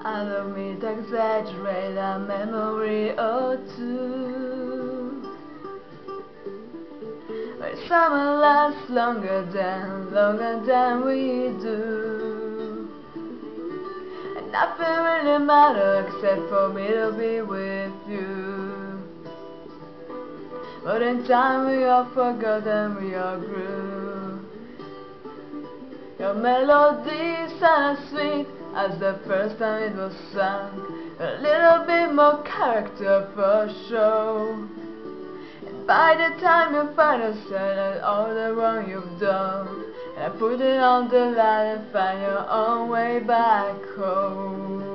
don't mean to exaggerate a memory or two, but summer lasts longer than we do, and nothing really matters except for me to be with you. But in time we all forgot and we all grew. Your melody sounded sweet as the first time it was sung, a little bit more character for show. And by the time you finally said all the wrong you've done, and I put it on the line and find your own way back home.